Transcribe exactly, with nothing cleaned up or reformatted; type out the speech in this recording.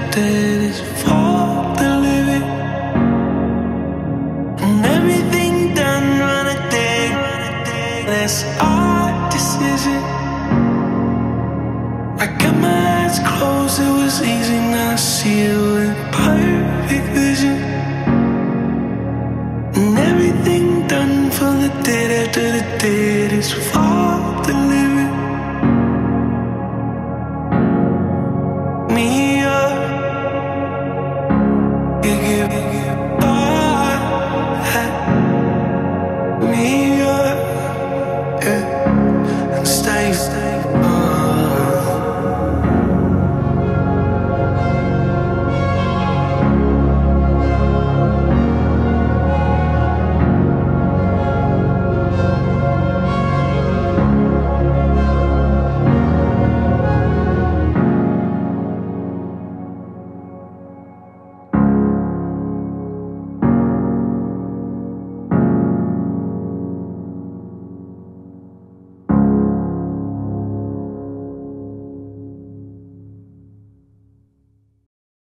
dead is for the living. And everything done run a day, that's our decision. I got my eyes closed, it was easy, now I see it with perfect vision. And everything done for the dead after the dead is far.